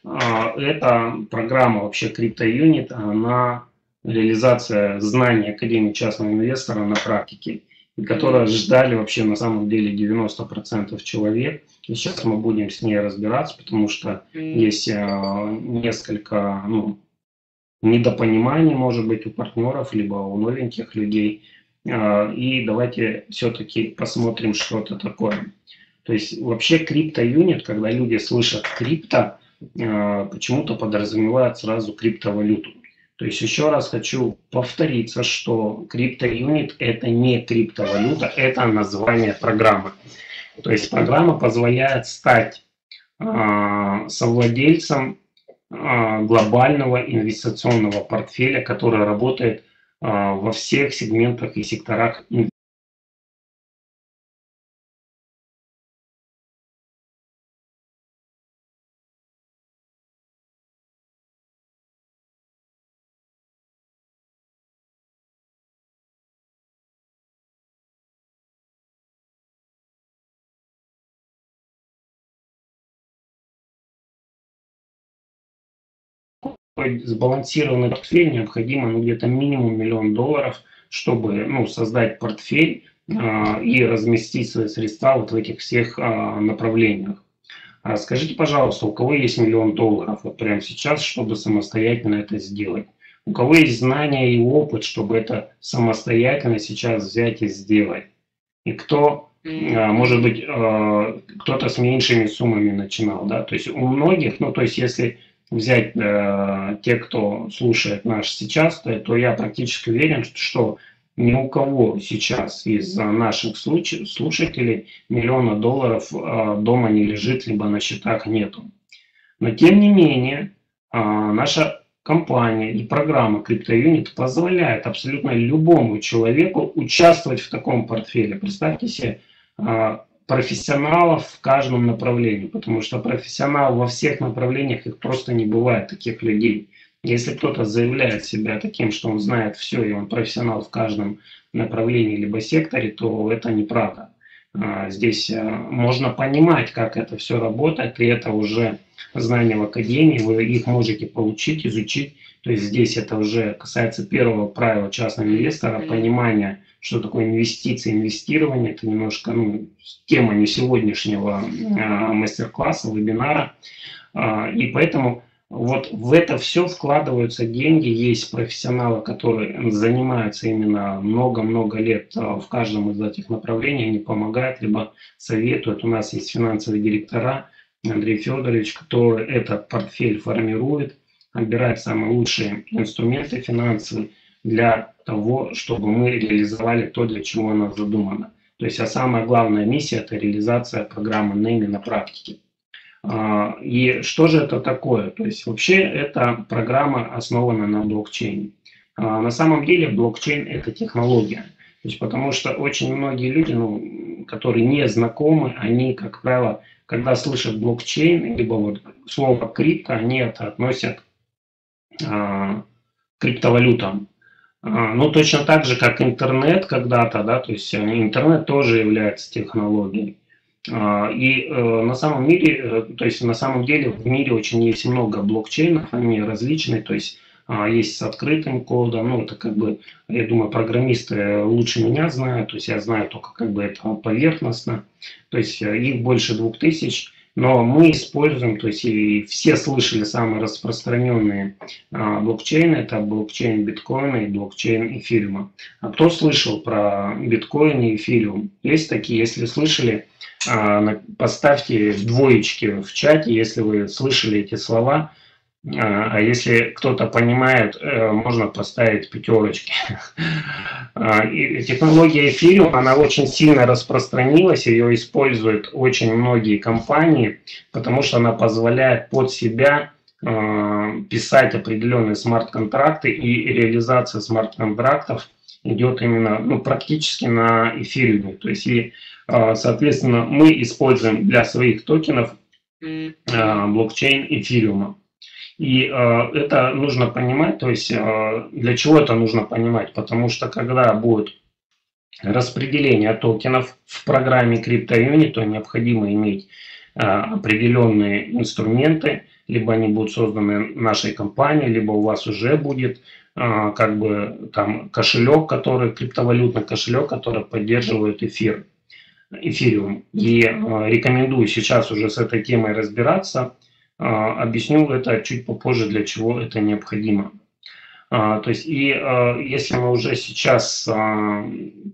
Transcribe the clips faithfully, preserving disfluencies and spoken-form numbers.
А, Эта программа вообще CryptoUnit, она реализация знаний Академии частного инвестора на практике, и которую ждали вообще на самом деле девяносто процентов человек. И сейчас мы будем с ней разбираться, потому что есть а, несколько ну, недопониманий, может быть, у партнеров, либо у новеньких людей. А, И давайте все-таки посмотрим, что это такое. То есть вообще CryptoUnit, когда люди слышат крипто, э, почему-то подразумевают сразу криптовалюту. То есть еще раз хочу повториться, что CryptoUnit это не криптовалюта, это название программы. То есть программа позволяет стать э, совладельцем э, глобального инвестиционного портфеля, который работает э, во всех сегментах и секторах сбалансированный портфель необходимо ну, где-то минимум миллион долларов, чтобы ну, создать портфель э, и разместить свои средства вот в этих всех э, направлениях. А скажите, пожалуйста, у кого есть миллион долларов вот прямо сейчас, чтобы самостоятельно это сделать? У кого есть знания и опыт, чтобы это самостоятельно сейчас взять и сделать? И кто, э, может быть, э, кто-то с меньшими суммами начинал, да? То есть у многих, ну, то есть если взять э, те, кто слушает наш сейчас, то, то я практически уверен, что ни у кого сейчас из наших случ- слушателей миллиона долларов э, дома не лежит, либо на счетах нету. Но тем не менее, а, наша компания и программа CryptoUnit позволяет абсолютно любому человеку участвовать в таком портфеле. Представьте себе а, профессионалов в каждом направлении, потому что профессионал во всех направлениях, их просто не бывает, таких людей. Если кто-то заявляет себя таким, что он знает все и он профессионал в каждом направлении либо секторе, то это неправда. А, Здесь а, можно понимать, как это все работает, и это уже знания в академии, вы их можете получить, изучить. То есть здесь это уже касается первого правила частного инвестора, понимания, что такое инвестиции, инвестирование. Это немножко ну, тема не сегодняшнего а, мастер-класса, вебинара. А, и поэтому вот в это все вкладываются деньги. Есть профессионалы, которые занимаются именно много-много лет а, в каждом из этих направлений. Они помогают, либо советуют. У нас есть финансовые директора, Андрей Федорович, который этот портфель формирует, отбирает самые лучшие инструменты финансовые для того, чтобы мы реализовали то, для чего она задумана. То есть, а самая главная миссия – это реализация программы нэйми на практике. А, И что же это такое? То есть вообще эта программа основана на блокчейне. А, На самом деле блокчейн это технология. То есть потому что очень многие люди, ну, которые не знакомы, они, как правило, когда слышат блокчейн, либо вот слово крипто, они это относят а, к криптовалютам. А, Ну, точно так же, как интернет когда-то, да, то есть э, интернет тоже является технологией. А, И э, на самом мире, э, то есть на самом деле в мире очень есть много блокчейнов, они различные, то есть а, есть с открытым кодом, ну это как бы, я думаю, программисты лучше меня знают, то есть я знаю только как бы это поверхностно, то есть э, их больше двух тысяч, но мы используем, то есть и все слышали самые распространенные а, блокчейны, это блокчейн биткоина и блокчейн эфириума. А кто слышал про биткоин и эфириум? Есть такие, если слышали, а, поставьте двоечки в чате, если вы слышали эти слова. А а если кто-то понимает, э, можно поставить пятерочки. А, и технология эфириум, она очень сильно распространилась, ее используют очень многие компании, потому что она позволяет под себя э, писать определенные смарт-контракты, и реализация смарт-контрактов идет именно ну, практически на эфириуме. То есть и а, соответственно, мы используем для своих токенов а, блокчейн эфириума. И э, это нужно понимать, то есть э, для чего это нужно понимать? Потому что когда будет распределение токенов в программе CryptoUnit, то необходимо иметь э, определенные инструменты, либо они будут созданы нашей компанией, либо у вас уже будет а, как бы там кошелек, который криптовалютный кошелек, который поддерживает эфир, эфириум. И а, рекомендую сейчас уже с этой темой разбираться. А, объясню это чуть попозже, для чего это необходимо. А, то есть, и а, если мы уже сейчас а,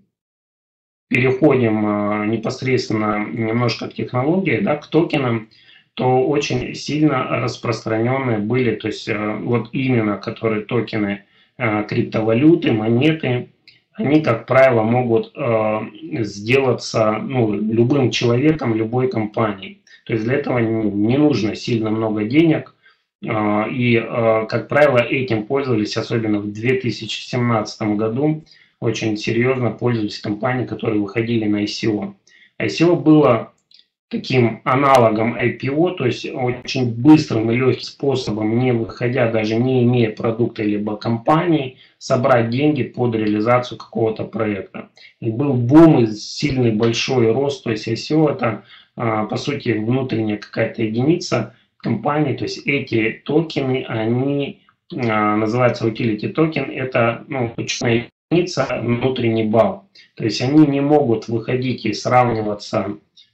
переходим а, непосредственно немножко к технологии, да, к токенам, то очень сильно распространенные были, то есть а, вот именно которые токены а, криптовалюты, монеты, они, как правило, могут а, сделаться ну, любым человеком, любой компанией. То есть для этого не нужно сильно много денег. И, как правило, этим пользовались, особенно в две тысячи семнадцатом году, очень серьезно пользовались компании, которые выходили на ай си о. ай си о было таким аналогом ай пи о, то есть очень быстрым и легким способом, не выходя, даже не имея продукта либо компании, собрать деньги под реализацию какого-то проекта. И был бум и сильный большой рост, то есть ай си о это, по сути, внутренняя какая-то единица компании, то есть эти токены, они называются utility токен, это ну, точная единица, внутренний балл. То есть они не могут выходить и сравниваться,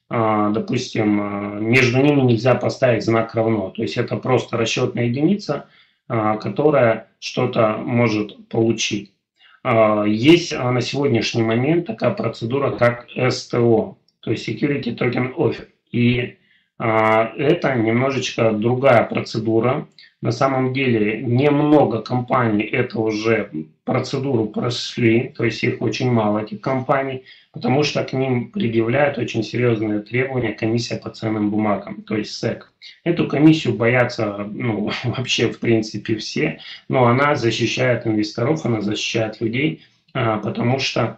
допустим, между ними нельзя поставить знак равно. То есть это просто расчетная единица, которая что-то может получить. Есть на сегодняшний момент такая процедура, как эс тэ о, то есть Security Token Offer. И это немножечко другая процедура. На самом деле немного компаний это уже процедуру прошли, то есть их очень мало, этих компаний, потому что к ним предъявляют очень серьезные требования комиссия по ценным бумагам, то есть сэк. Эту комиссию боятся ну, вообще в принципе все, но она защищает инвесторов, она защищает людей, потому что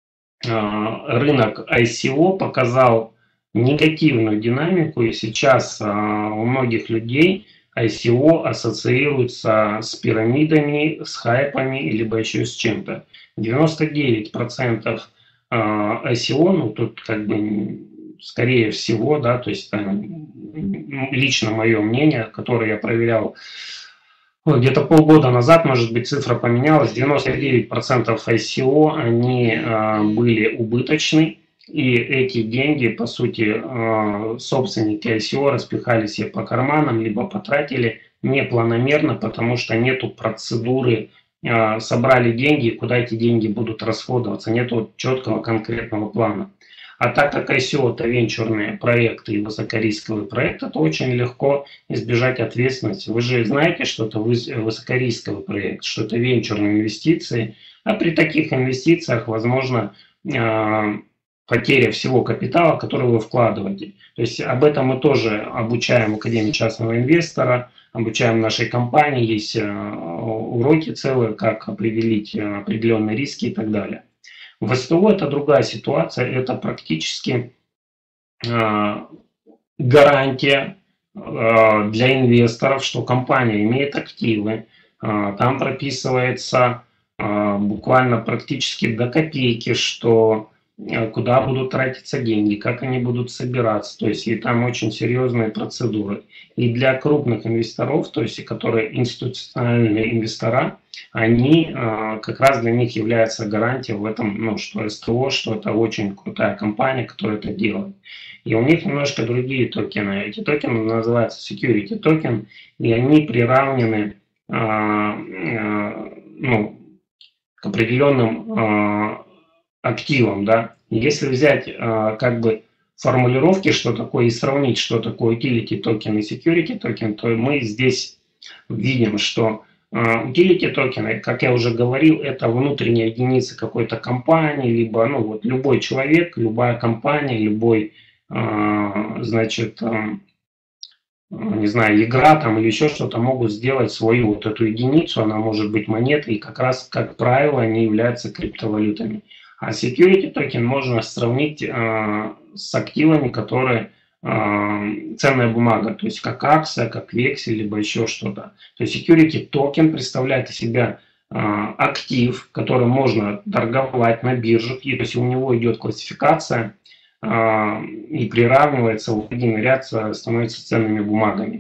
рынок ай си о показал негативную динамику, и сейчас у многих людей ай си о ассоциируется с пирамидами, с хайпами, либо еще с чем-то. девяносто девять процентов ай си о, ну тут как бы скорее всего, да, то есть там, лично мое мнение, которое я проверял где-то полгода назад, может быть, цифра поменялась, девяносто девять процентов ай си о, они были убыточны. И эти деньги, по сути, собственники ай си о распихали себе по карманам, либо потратили непланомерно, потому что нету процедуры, собрали деньги, куда эти деньги будут расходоваться, нету четкого конкретного плана. А так как ай си о это венчурные проекты и высокорисковые проекты, то очень легко избежать ответственности. Вы же знаете, что это высокорисковый проект, что это венчурные инвестиции, а при таких инвестициях возможно потеря всего капитала, который вы вкладываете. То есть об этом мы тоже обучаем в Академии частного инвестора, обучаем нашей компании, есть уроки целые, как определить определенные риски и так далее. В эс тэ о это другая ситуация, это практически гарантия для инвесторов, что компания имеет активы, там прописывается буквально практически до копейки, что куда будут тратиться деньги, как они будут собираться, то есть и там очень серьезные процедуры. И для крупных инвесторов, то есть которые институциональные инвестора, они как раз для них является гарантией в этом, ну, что эс тэ о, что это очень крутая компания, которая это делает. И у них немножко другие токены. Эти токены называются security токен, и они приравнены ну, к определенным активом, да. Если взять э, как бы формулировки, что такое, и сравнить, что такое utility токен и security токен, то мы здесь видим, что э, utility токены, как я уже говорил, это внутренняя единица какой-то компании, либо ну, вот любой человек, любая компания, любой, э, значит, э, не знаю, игра там или еще что-то могут сделать свою вот эту единицу, она может быть монетой, и как раз, как правило, они являются криптовалютами. А security токен можно сравнить э, с активами, которые э, ценная бумага, то есть как акция, как вексель, либо еще что-то. То есть security токен представляет из себя э, актив, который можно торговать на биржах, и то есть у него идет классификация э, и приравнивается в один ряд, становится ценными бумагами.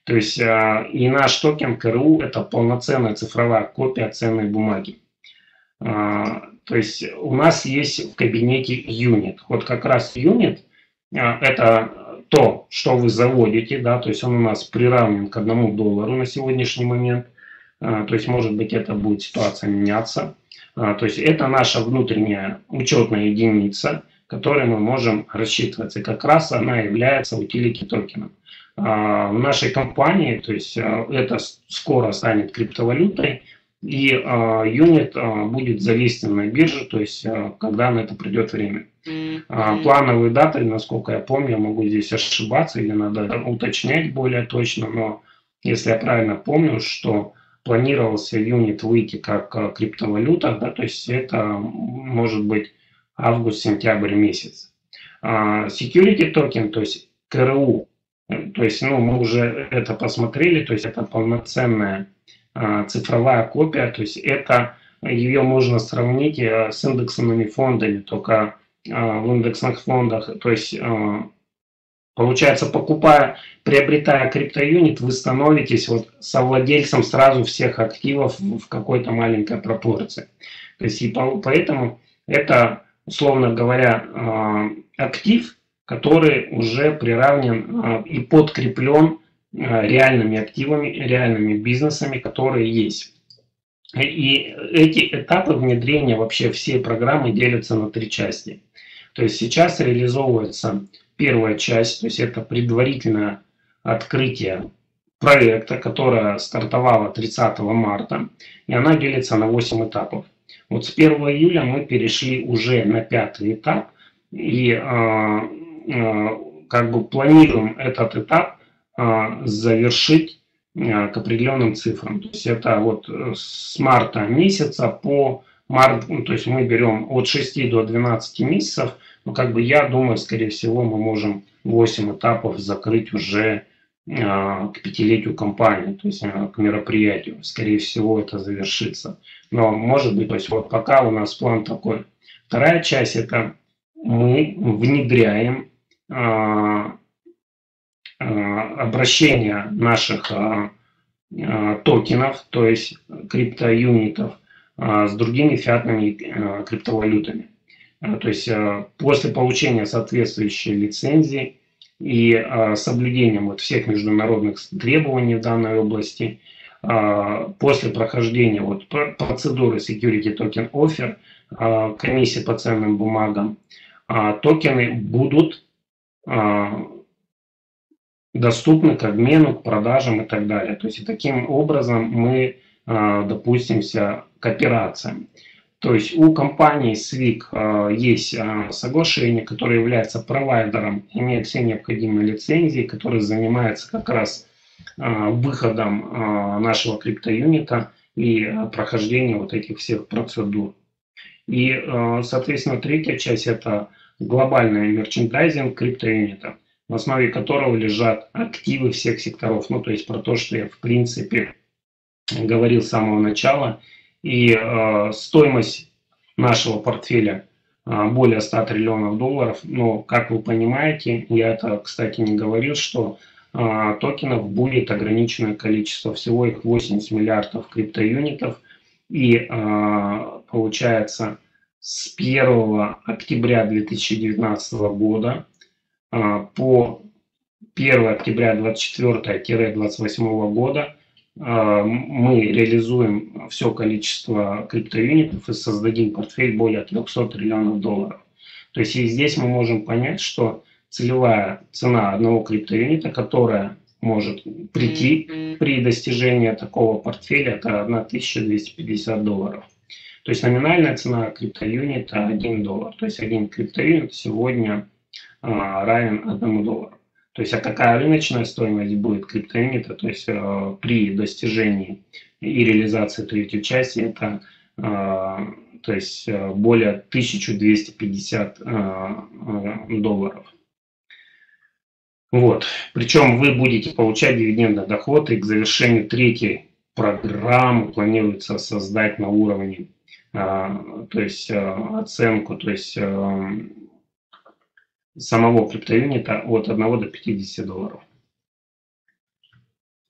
То есть э, и наш токен КРУ это полноценная цифровая копия ценной бумаги. Э, то есть у нас есть в кабинете юнит. Вот как раз юнит э, это то, что вы заводите, да, то есть он у нас приравнен к одному доллару на сегодняшний момент. Э, то есть может быть это будет ситуация меняться. Э, то есть это наша внутренняя учетная единица, которой мы можем рассчитываться. И как раз она является утилити токеном. В нашей компании, то есть это скоро станет криптовалютой, и юнит будет залистен на бирже, то есть когда на это придет время. Плановые даты, насколько я помню, я могу здесь ошибаться или надо уточнять более точно, но если я правильно помню, что планировался юнит выйти как криптовалюта, да, то есть это может быть август-сентябрь месяц. Security токен, то есть КРУ, то есть, ну, мы уже это посмотрели, то есть это полноценная а, цифровая копия, то есть это ее можно сравнить а, с индексными фондами, только а, в индексных фондах, то есть а, получается, покупая, приобретая криптоюнит, вы становитесь вот совладельцем сразу всех активов в какой-то маленькой пропорции. То есть и по, поэтому это, условно говоря, а, актив, который уже приравнен и подкреплен реальными активами, реальными бизнесами, которые есть. И эти этапы внедрения вообще всей программы делятся на три части. То есть сейчас реализовывается первая часть, то есть это предварительное открытие проекта, которое стартовало тридцатого марта, и она делится на восемь этапов. Вот с первого июля мы перешли уже на пятый этап, и как бы планируем этот этап завершить к определенным цифрам. То есть это вот с марта месяца по март, ну, то есть мы берем от шести до двенадцати месяцев, но как бы я думаю, скорее всего, мы можем восемь этапов закрыть уже к пятилетию компании, то есть к мероприятию. Скорее всего, это завершится. Но может быть, то есть вот пока у нас план такой. Вторая часть это мы внедряем а, а, обращение наших а, а, токенов, то есть криптоюнитов, а, с другими фиатными а, криптовалютами. А, то есть а, после получения соответствующей лицензии и а, соблюдением вот всех международных требований в данной области, а, после прохождения вот процедуры Security Token Offer, а, комиссии по ценным бумагам, а, токены будут а, доступны к обмену, к продажам и так далее. То есть и таким образом мы а, допустимся к операциям. То есть у компании свик а, есть а, соглашение, которое является провайдером, имеет все необходимые лицензии, который занимается как раз а, выходом а, нашего криптоюнита и а, прохождением вот этих всех процедур. И, соответственно, третья часть – это глобальный мерчендайзинг криптоюнита, в основе которого лежат активы всех секторов. Ну, то есть про то, что я, в принципе, говорил с самого начала. И э, стоимость нашего портфеля э, более ста триллионов долларов. Но, как вы понимаете, я это, кстати, не говорил, что э, токенов будет ограниченное количество. Всего их восемьдесят миллиардов криптоюнитов. И э, получается, с первого октября две тысячи девятнадцатого года э, по первое октября две тысячи двадцать четвёртого — двадцать восьмого года э, мы реализуем все количество криптоюнитов и создадим портфель более трёхсот триллионов долларов. То есть и здесь мы можем понять, что целевая цена одного криптоюнита, которая может прийти при достижении такого портфеля, это тысяча двести пятьдесят долларов. То есть номинальная цена криптоюнита один доллар. То есть один криптоюнит сегодня а, равен одному доллару. То есть а какая рыночная стоимость будет криптоюнита, то есть а, при достижении и реализации третьей части, это а, то есть, более тысяча двести пятьдесят а, долларов. Вот. Причем вы будете получать дивидендный доход, и к завершению третьей программы планируется создать на уровне, а, то есть а, оценку, то есть а, самого криптоюнита от одного до пятидесяти долларов.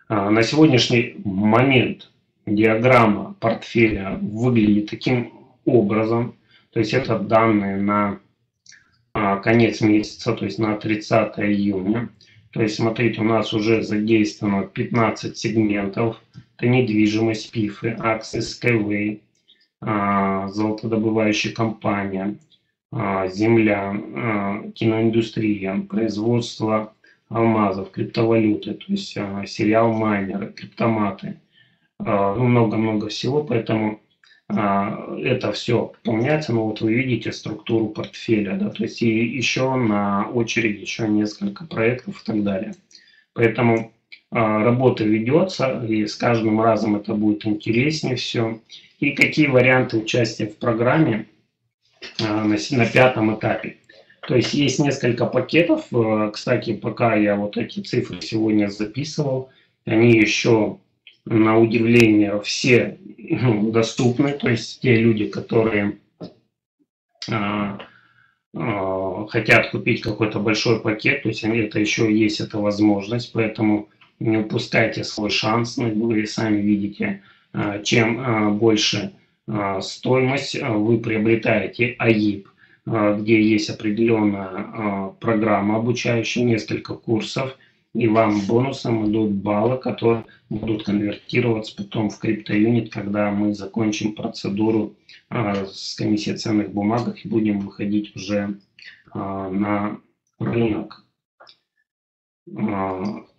А, На сегодняшний момент диаграмма портфеля выглядит таким образом. То есть это данные на а, конец месяца, то есть на тридцатое июня. То есть смотрите, у нас уже задействовано пятнадцать сегментов. Это недвижимость, ПИФы, акции Skyway, а, золотодобывающая компания, а, земля, а, киноиндустрия, производство алмазов, криптовалюты, то есть а, сериал майнеры, криптоматы, а, ну, много-много всего, поэтому а, это все пополняется, но вот вы видите структуру портфеля, да, то есть и еще на очереди еще несколько проектов и так далее. Поэтому а, работа ведется, и с каждым разом это будет интереснее все. И какие варианты участия в программе а, на, на пятом этапе. То есть есть несколько пакетов. э, Кстати, пока я вот эти цифры сегодня записывал, они еще на удивление все ну, доступны. То есть те люди, которые а, а, хотят купить какой-то большой пакет, то есть это еще есть эта возможность, поэтому не упускайте свой шанс. Ну, вы сами видите, а, чем а, больше а, стоимость а, вы приобретаете АИП, а, где есть определенная а, программа обучающая, несколько курсов, и вам бонусом идут баллы, которые будут конвертироваться потом в криптоюнит, когда мы закончим процедуру а, с комиссией ценных бумаг и будем выходить уже а, на рынок. А,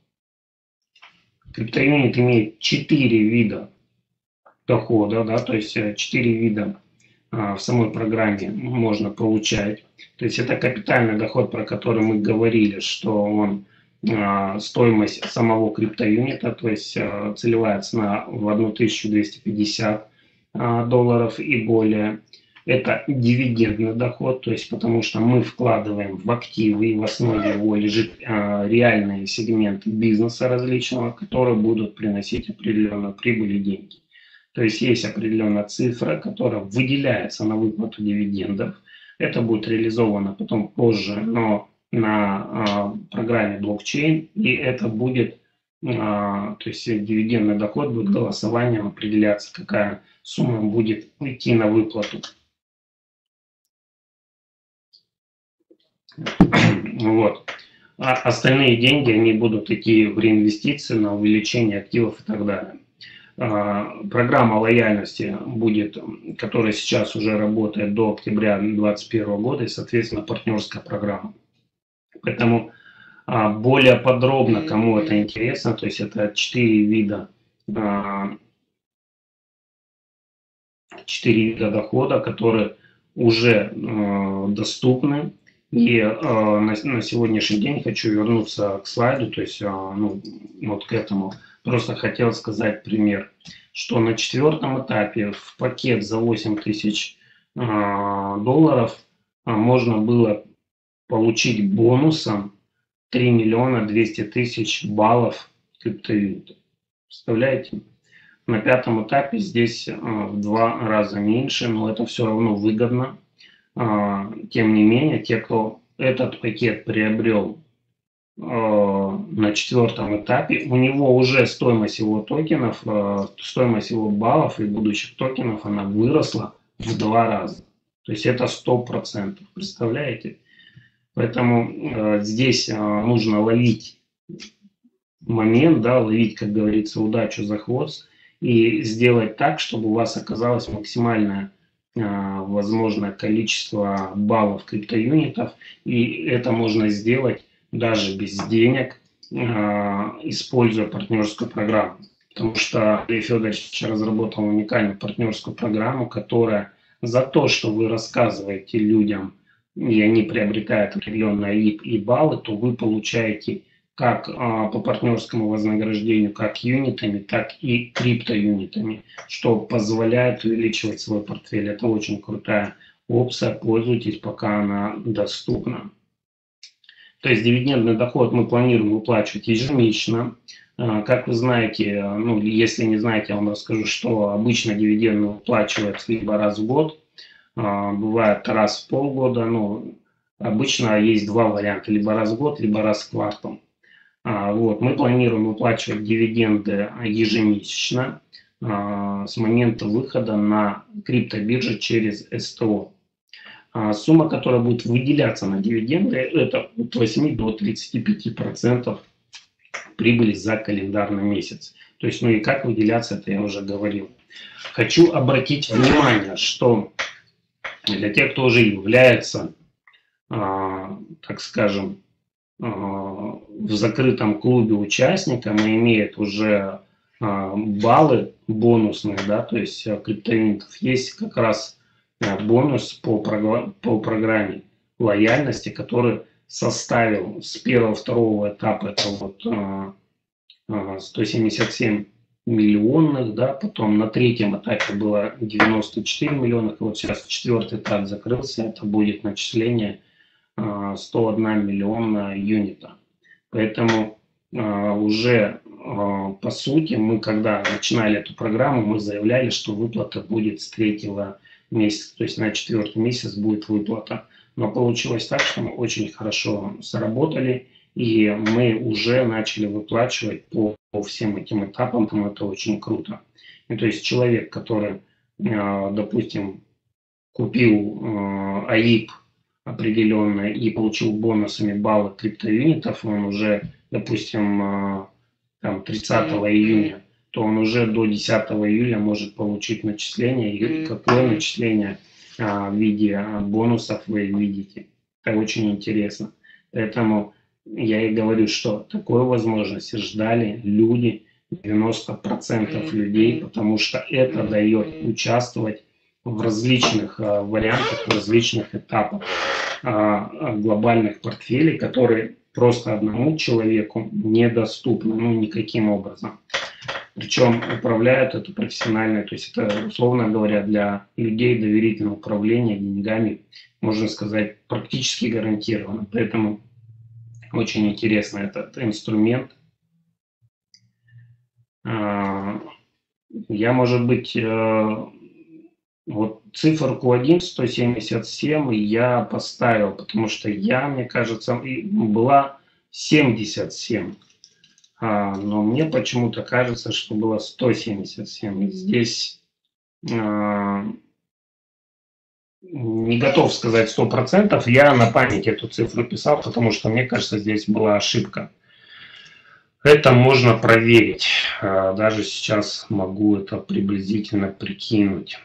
Криптоюнит имеет четыре вида дохода, да, то есть четыре вида а, в самой программе можно получать. То есть это капитальный доход, про который мы говорили, что он а, стоимость самого криптоюнита, то есть а, целевая цена в тысячу двести пятьдесят а, долларов и более. Это дивидендный доход, то есть потому что мы вкладываем в активы, и в основе его лежит а, реальные сегменты бизнеса различного, которые будут приносить определенную прибыль и деньги. То есть есть определенная цифра, которая выделяется на выплату дивидендов. Это будет реализовано потом позже, но на э, программе блокчейн, и это будет, э, то есть дивидендный доход будет голосованием определяться, какая сумма будет идти на выплату. Вот. А остальные деньги, они будут идти в реинвестиции, на увеличение активов и так далее. Программа лояльности будет, которая сейчас уже работает до октября две тысячи двадцать первого года, и, соответственно, партнерская программа. Поэтому более подробно, кому это интересно, то есть это четыре вида, четыре вида дохода, которые уже доступны. И э, на, на сегодняшний день хочу вернуться к слайду, то есть э, ну, вот к этому. Просто хотел сказать пример, что на четвертом этапе в пакет за восемь тысяч э, долларов э, можно было получить бонусом три миллиона двести тысяч баллов криптовалюты. Представляете? На пятом этапе здесь э, в два раза меньше, но это все равно выгодно. Тем не менее, те, кто этот пакет приобрел э, на четвертом этапе, у него уже стоимость его токенов, э, стоимость его баллов и будущих токенов, она выросла в два раза. То есть это сто процентов, представляете? Поэтому э, здесь э, нужно ловить момент, да, ловить, как говорится, удачу за хвост и сделать так, чтобы у вас оказалось максимальное возможное количество баллов криптоюнитов, и это можно сделать даже без денег, используя партнерскую программу. Потому что Андрей Федорович разработал уникальную партнерскую программу, которая за то, что вы рассказываете людям, и они приобретают определенные АИП и баллы, то вы получаете как а, по партнерскому вознаграждению, как юнитами, так и криптоюнитами, что позволяет увеличивать свой портфель. Это очень крутая опция, пользуйтесь, пока она доступна. То есть дивидендный доход мы планируем выплачивать ежемесячно. А, как вы знаете, ну если не знаете, я вам расскажу, что обычно дивиденды выплачиваются либо раз в год, а, бывает раз в полгода, но обычно есть два варианта, либо раз в год, либо раз в квартал. А, вот, мы планируем выплачивать дивиденды ежемесячно а, с момента выхода на криптобирже через эс тэ о. А сумма, которая будет выделяться на дивиденды, это от восьми до тридцати пяти процентов прибыли за календарный месяц. То есть, ну и как выделяться, это я уже говорил. Хочу обратить внимание, что для тех, кто уже является, а, так скажем, а, в закрытом клубе участником и имеет уже а, баллы бонусные, да, то есть а, криптоюнитов, есть как раз а, бонус по, програ- по программе лояльности, который составил с первого-второго этапа, это вот а, а, сто семьдесят семь миллионных, да, потом на третьем этапе было девяносто четыре миллиона, и вот сейчас четвертый этап закрылся, это будет начисление а, сто один миллиона юнита. Поэтому а, уже а, по сути мы, когда начинали эту программу, мы заявляли, что выплата будет с третьего месяца, то есть на четвертый месяц будет выплата. Но получилось так, что мы очень хорошо сработали, и мы уже начали выплачивать по, по всем этим этапам, поэтому это очень круто. И, то есть человек, который, а, допустим, купил а, АИП определенно и получил бонусами баллы криптоюнитов, он уже, допустим, а, там тридцатого июня, то он уже до десятого июля может получить начисление. И какое начисление а, в виде бонусов вы видите. Это очень интересно. Поэтому я и говорю, что такой возможности ждали люди, девяносто процентов людей, потому что это дает участвовать в различных а, вариантах, в различных этапах а, глобальных портфелей, которые просто одному человеку недоступны, ну, никаким образом. Причем управляют это профессионально, то есть это, условно говоря, для людей доверительного управления деньгами, можно сказать, практически гарантированно. Поэтому очень интересный этот инструмент. Я, может быть, вот циферку один, сто семьдесят семь я поставил, потому что я, мне кажется, была семьдесят семь. А, но мне почему-то кажется, что было сто семьдесят семь. И здесь а, не готов сказать сто процентов. Я на память эту цифру писал, потому что мне кажется, здесь была ошибка. Это можно проверить. А, даже сейчас могу это приблизительно прикинуть.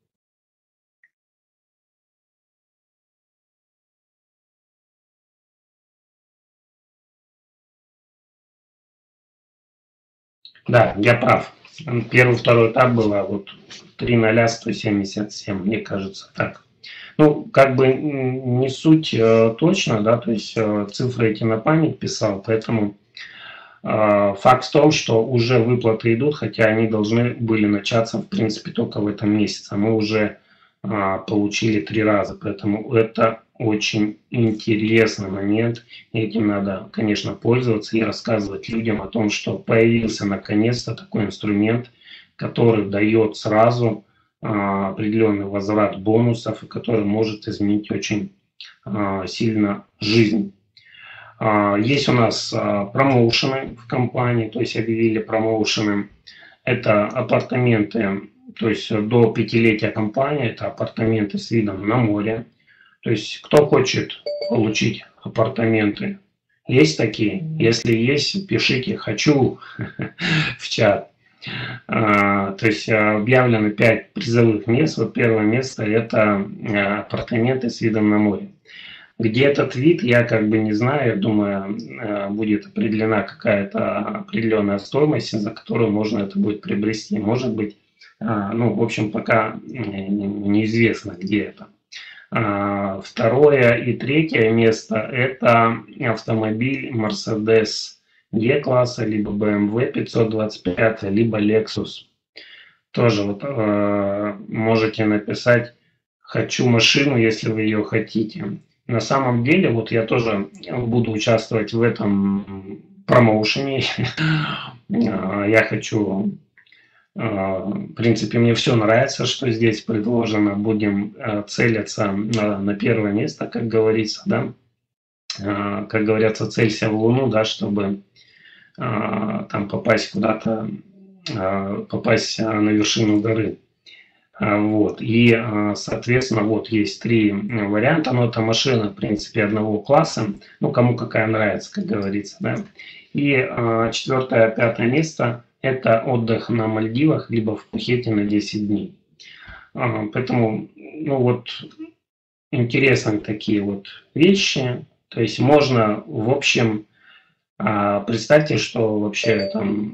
Да, я прав. Первый, второй этап было вот три ноль сто семьдесят семь, мне кажется, так. Ну, как бы не суть э, точно, да, то есть э, цифры эти на память писал, поэтому э, факт в том, что уже выплаты идут, хотя они должны были начаться, в принципе, только в этом месяце. Мы уже э, получили три раза, поэтому это очень интересный момент. Этим надо, конечно, пользоваться и рассказывать людям о том, что появился наконец-то такой инструмент, который дает сразу а, определенный возврат бонусов, и который может изменить очень а, сильно жизнь. А, есть у нас а, промоушены в компании, то есть объявили промоушены. Это апартаменты, то есть до пятилетия компании, это апартаменты с видом на море. То есть, кто хочет получить апартаменты, есть такие? Если есть, пишите «хочу» в чат. А, то есть объявлено пять призовых мест. Вот первое место – это апартаменты с видом на море. Где этот вид, я как бы не знаю. Я думаю, будет определена какая-то определенная стоимость, за которую можно это будет приобрести. Может быть, ну, в общем, пока неизвестно, где это. Второе и третье место – это автомобиль Mercedes G-класса, либо бэ эм вэ пятьсот двадцать пять, либо Lexus. Тоже вот, э, можете написать «хочу машину», если вы ее хотите. На самом деле, вот я тоже буду участвовать в этом промоушене. Я хочу... В принципе, мне все нравится, что здесь предложено. Будем целиться на, на первое место, как говорится, да. Как говорится, целься в Луну, да, чтобы там попасть куда-то, попасть на вершину горы. Вот. И, соответственно, вот есть три варианта, но это машина, в принципе, одного класса, ну, кому какая нравится, как говорится, да. И четвертое, пятое место – это отдых на Мальдивах, либо в Пхукете на десять дней. Поэтому, ну, вот, интересные такие вот вещи. То есть можно, в общем, представьте, что вообще там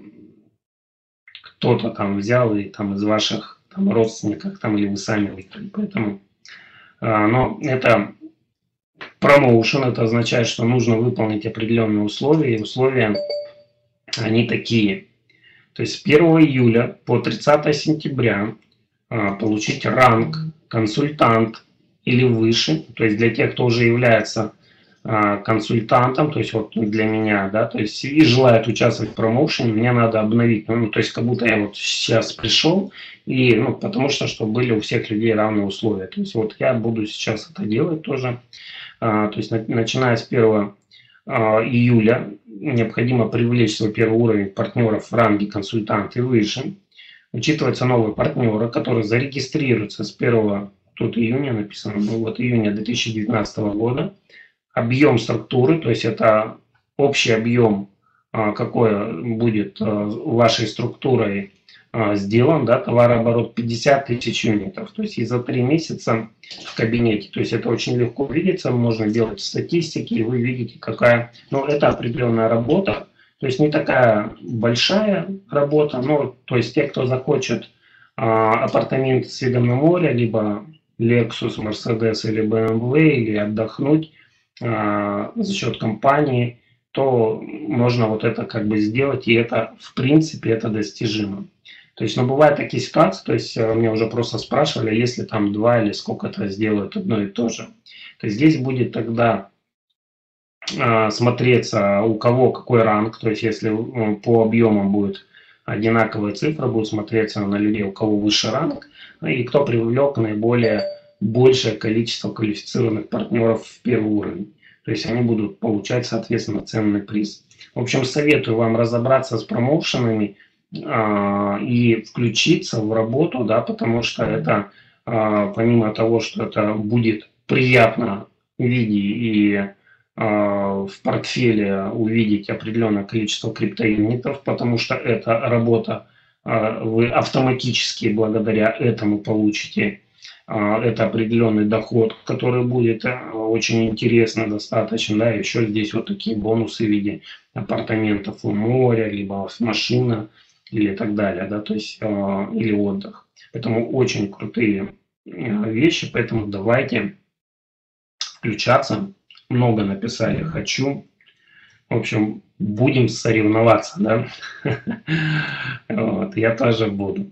кто-то там взял и там из ваших там, родственников, там, или вы сами выиграли. Поэтому, но это промоушен, это означает, что нужно выполнить определенные условия, и условия, они такие. То есть с первого июля по тридцатое сентября получить ранг консультант или выше, то есть для тех, кто уже является консультантом, то есть вот для меня, да, то есть и желает участвовать в промоушене, мне надо обновить, ну, то есть как будто я вот сейчас пришел, и, ну, потому что, чтобы были у всех людей равные условия, то есть вот я буду сейчас это делать тоже, а, то есть на, начиная с первого июля необходимо привлечь свой первый уровень партнеров в ранге консультант и выше, учитываются новые партнеры, которые зарегистрируются с первого, тут июня написано, ну вот июня две тысячи девятнадцатого года. Объем структуры, то есть это общий объем, какой будет вашей структурой сделан, да, товарооборот пятьдесят тысяч юнитов, то есть и за три месяца в кабинете, то есть это очень легко видится, можно делать статистики, и вы видите, какая, ну, это определенная работа, то есть не такая большая работа, но, то есть те, кто захочет апартаменты с видом на море, либо Lexus, Mercedes или бэ эм вэ, или отдохнуть за счет компании, то можно вот это как бы сделать, и это, в принципе, это достижимо. То есть, но бывают такие ситуации, то есть меня уже просто спрашивали, если там два или сколько-то сделают одно и то же. То есть здесь будет тогда э, смотреться, у кого какой ранг, то есть если э, по объемам будет одинаковая цифра, будет смотреться на людей, у кого выше ранг, и кто привлек наиболее большее количество квалифицированных партнеров в первый уровень. То есть они будут получать, соответственно, ценный приз. В общем, советую вам разобраться с промоушенами а, и включиться в работу, да, потому что это, а, помимо того, что это будет приятно видеть и а, в портфеле увидеть определенное количество криптоюнитов, потому что эта работа а, вы автоматически благодаря этому получите. Это определенный доход, который будет очень интересно достаточно. Да, еще здесь вот такие бонусы в виде апартаментов у моря, либо машина, или так далее, да, то есть, или отдых. Поэтому очень крутые вещи, поэтому давайте включаться. Много написали «хочу». В общем, будем соревноваться, да. Вот, я тоже буду.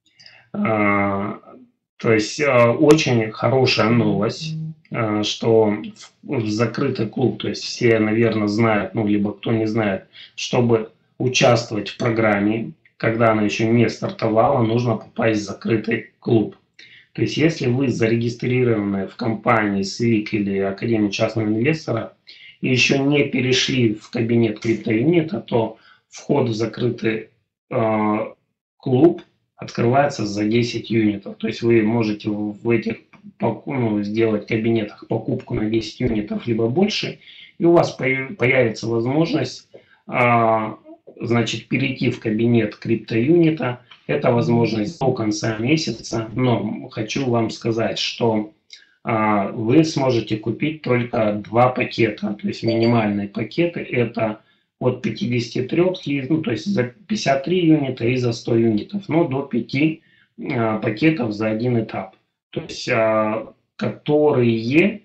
То есть очень хорошая новость, что в закрытый клуб, то есть все, наверное, знают, ну, либо кто не знает, чтобы участвовать в программе, когда она еще не стартовала, нужно попасть в закрытый клуб. То есть если вы зарегистрированы в компании свик или Академии частного инвестора и еще не перешли в кабинет криптоюнита, то вход в закрытый э, клуб открывается за десять юнитов. То есть вы можете в этих, ну, сделать кабинетах покупку на десять юнитов либо больше, и у вас появится возможность, значит, перейти в кабинет криптоюнита. Это возможность до конца месяца, но хочу вам сказать, что вы сможете купить только два пакета, то есть минимальные пакеты это от пятидесяти трёх, ну, то есть за пятьдесят три юнита и за сто юнитов, но до пяти а, пакетов за один этап. То есть, а, которые...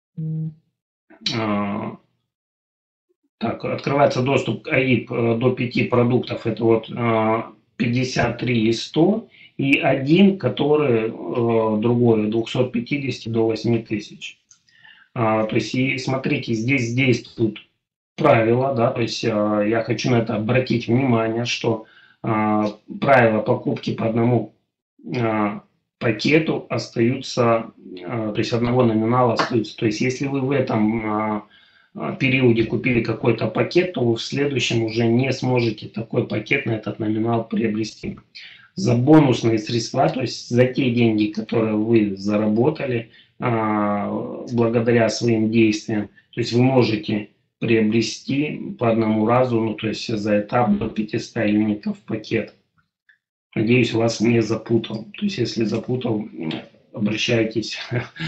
А, так, открывается доступ к АИП до пяти продуктов, это вот а, пятьдесят три и сто, и один, который а, другой, от двухсот пятидесяти до восьми тысяч. А, то есть, и смотрите, здесь действует правила, да, то есть э, я хочу на это обратить внимание, что э, правила покупки по одному э, пакету остаются, э, то есть одного номинала остаются. То есть если вы в этом э, периоде купили какой-то пакет, то вы в следующем уже не сможете такой пакет на этот номинал приобрести. За бонусные средства, то есть за те деньги, которые вы заработали благодаря своим действиям, то есть вы можете приобрести по одному разу, ну то есть за этап до пятисот юнитов пакет. Надеюсь, вас не запутал. То есть если запутал, обращайтесь.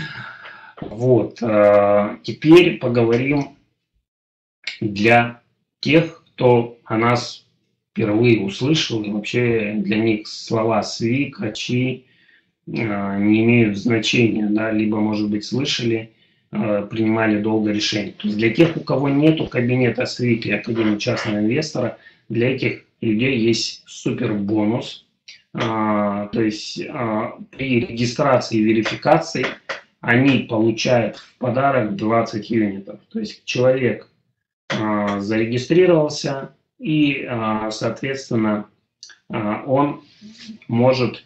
Вот. Теперь поговорим для тех, кто о нас впервые услышал, и вообще для них слова СВИ, КАЧИ не имеют значения, да, либо, может быть, слышали, принимали долго решение. То есть для тех, у кого нету кабинета СВИК и Академии частного инвестора, для этих людей есть супер бонус. То есть при регистрации и верификации они получают в подарок двадцать юнитов. То есть человек зарегистрировался, и, соответственно, он может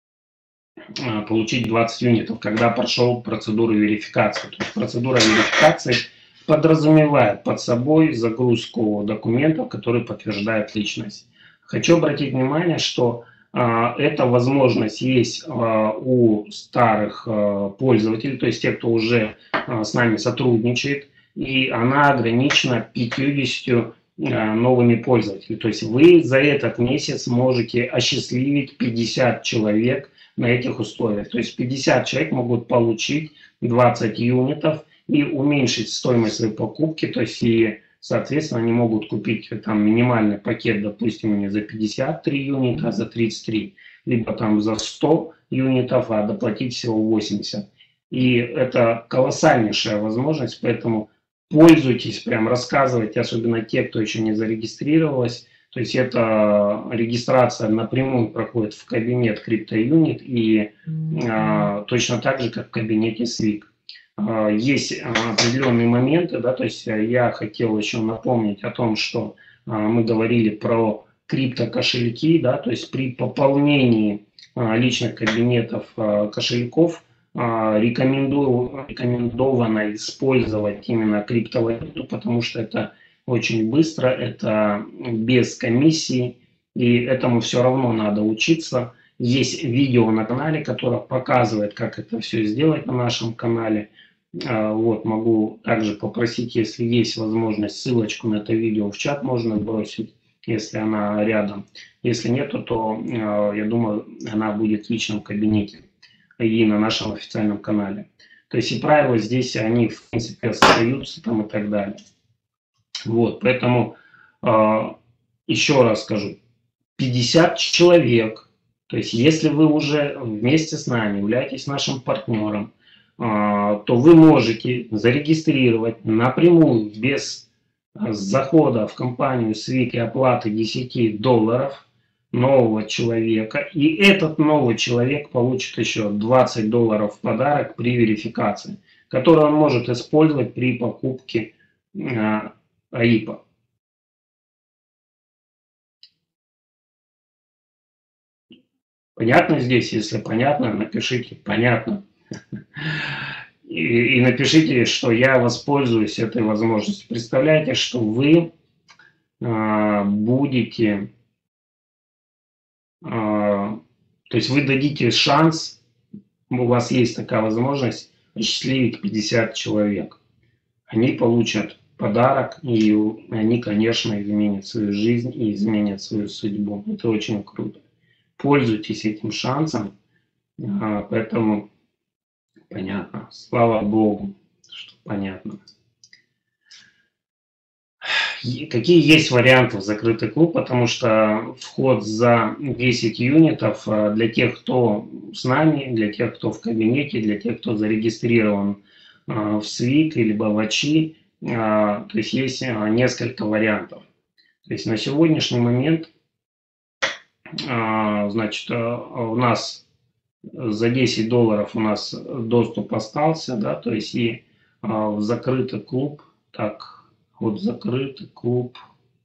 получить двадцать юнитов, когда прошел процедуру верификации. То есть процедура верификации подразумевает под собой загрузку документов, которые подтверждают личность. Хочу обратить внимание, что эта возможность есть у старых пользователей, то есть тех, кто уже с нами сотрудничает, и она ограничена пятьюдесятью новыми пользователями. То есть вы за этот месяц можете осчастливить пятьдесят человек на этих условиях. То есть пятьдесят человек могут получить двадцать юнитов и уменьшить стоимость своей покупки, то есть и соответственно они могут купить там минимальный пакет, допустим, не за пятьдесят три юнита, а за тридцать три, либо там за сто юнитов, а доплатить всего восемьдесят. И это колоссальнейшая возможность, поэтому пользуйтесь, прям рассказывайте, особенно те, кто еще не зарегистрировалась. То есть эта регистрация напрямую проходит в кабинет CryptoUnit и а, точно так же, как в кабинете СВИК. А, есть определенные моменты, да, то есть я хотел еще напомнить о том, что а, мы говорили про криптокошельки, да, то есть при пополнении а, личных кабинетов а, кошельков а, рекомендую, рекомендовано использовать именно криптовалюту, потому что это очень быстро, это без комиссии, и этому все равно надо учиться. Есть видео на канале, которое показывает, как это все сделать на нашем канале. Вот, могу также попросить, если есть возможность, ссылочку на это видео в чат можно бросить, если она рядом. Если нету, то я думаю, она будет в личном кабинете и на нашем официальном канале. То есть и правила здесь, они в принципе остаются там и так далее. Вот, поэтому э, еще раз скажу, пятьдесят человек, то есть если вы уже вместе с нами являетесь нашим партнером, э, то вы можете зарегистрировать напрямую без захода в компанию СВИК и оплаты десять долларов нового человека, и этот новый человек получит еще двадцать долларов в подарок при верификации, который он может использовать при покупке э, АИПа. Понятно здесь? Если понятно, напишите «понятно». И, и напишите, что я воспользуюсь этой возможностью. Представляете, что вы э, будете, э, то есть вы дадите шанс, у вас есть такая возможность осчастливить пятьдесят человек. Они получат подарок, и они, конечно, изменят свою жизнь и изменят свою судьбу. Это очень круто. Пользуйтесь этим шансом, поэтому понятно. Слава Богу, что понятно. Какие есть варианты в закрытый клуб, потому что вход за десять юнитов для тех, кто с нами, для тех, кто в кабинете, для тех, кто зарегистрирован в СВИК либо в АЧИ, то есть есть несколько вариантов. То есть на сегодняшний момент, значит, у нас за десять долларов у нас доступ остался, да, то есть и в закрытый клуб, так, вот закрытый клуб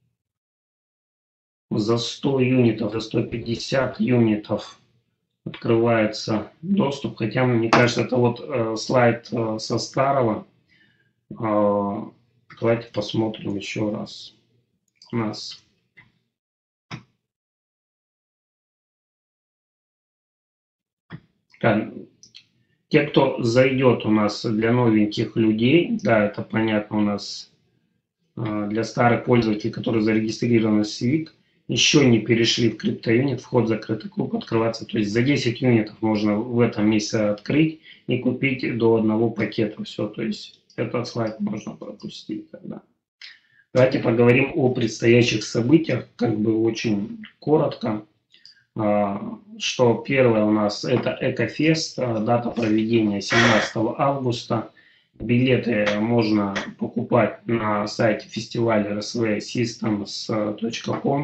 за сто юнитов, за сто пятьдесят юнитов открывается доступ, хотя мне кажется, это вот э, слайд э, со старого, э, Давайте посмотрим еще раз. У нас так, те, кто зайдет у нас для новеньких людей, да, это понятно у нас для старых пользователей, которые зарегистрированы в Civic, еще не перешли в CryptoUnit, вход в закрытый клуб открываться. То есть за десять юнитов можно в этом месяце открыть и купить до одного пакета. Все, то есть этот слайд можно пропустить тогда. Давайте поговорим о предстоящих событиях, как бы очень коротко. Что первое у нас это Экофест, дата проведения семнадцатого августа. Билеты можно покупать на сайте фестиваля эр эс ви системс точка ком.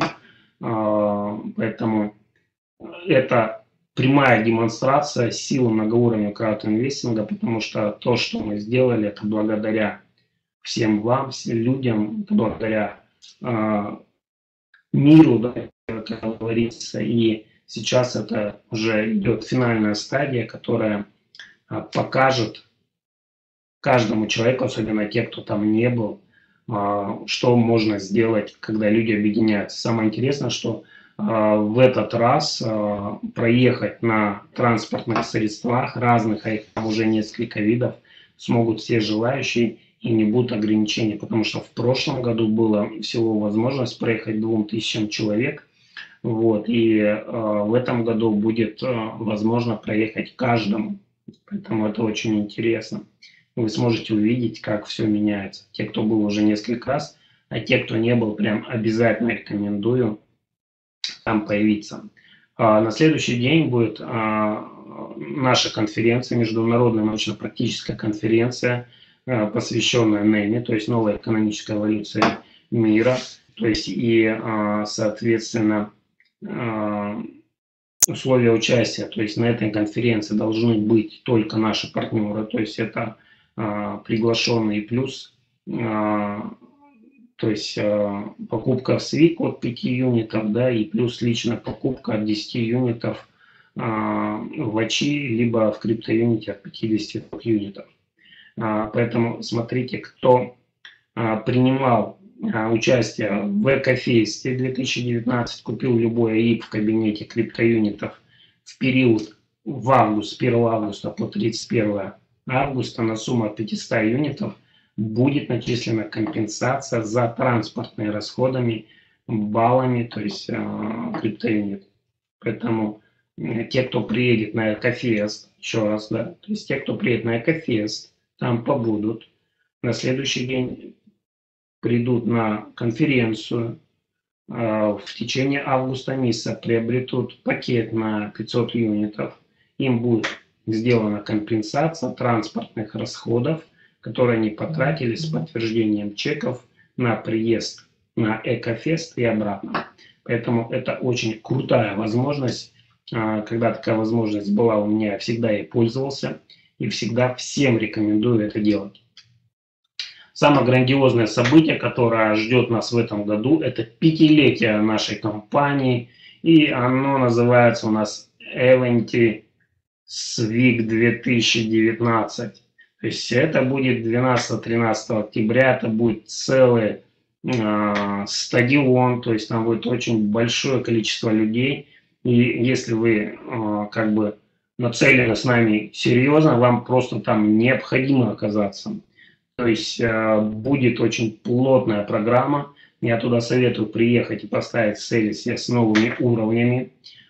Поэтому это прямая демонстрация силы многоуровневого краудинвестинга, потому что то, что мы сделали, это благодаря всем вам, всем людям, это благодаря э, миру, да, как говорится, и сейчас это уже идет финальная стадия, которая э, покажет каждому человеку, особенно те, кто там не был, что можно сделать, когда люди объединяются. Самое интересное, что в этот раз проехать на транспортных средствах разных, а их там уже несколько видов, смогут все желающие и не будут ограничений, потому что в прошлом году было всего возможность проехать двум тысячам человек, вот, и в этом году будет возможно проехать каждому, поэтому это очень интересно. Вы сможете увидеть, как все меняется. Те, кто был уже несколько раз, а те, кто не был, прям обязательно рекомендую там появиться. А на следующий день будет а, наша конференция, международная научно-практическая конференция, а, посвященная НЭМе, то есть новой экономической эволюции мира. То есть и, а, соответственно, а, условия участия. То есть на этой конференции должны быть только наши партнеры, то есть это приглашенный плюс, то есть покупка в Civic от пяти юнитов, да, и плюс личная покупка от десяти юнитов в АЧИ, либо в CryptoUnit от пятидесяти юнитов. Поэтому смотрите, кто принимал участие в Экофесте две тысячи девятнадцать, купил любой эй ай пи в кабинете CryptoUnitов в период в август, с первого августа по тридцать первое августа на сумму пятьсот юнитов будет начислена компенсация за транспортные расходами, баллами, то есть э, CryptoUnit. Поэтому э, те, кто приедет на Экофест, еще раз, да, то есть те, кто приедет на Экофест, там побудут, на следующий день придут на конференцию, э, в течение августа месяца приобретут пакет на пятьсот юнитов, им будет сделана компенсация транспортных расходов, которые они потратили с подтверждением чеков на приезд на Экофест и обратно. Поэтому это очень крутая возможность. Когда такая возможность была у меня, я всегда ей пользовался и всегда всем рекомендую это делать. Самое грандиозное событие, которое ждет нас в этом году, это пятилетие нашей компании, и оно называется у нас Event Civic две тысячи девятнадцать. То есть это будет двенадцатого-тринадцатого октября, это будет целый э, стадион, то есть там будет очень большое количество людей. И если вы э, как бы нацелены с нами серьезно, вам просто там необходимо оказаться. То есть э, будет очень плотная программа. Я туда советую приехать и поставить цели себе с новыми уровнями.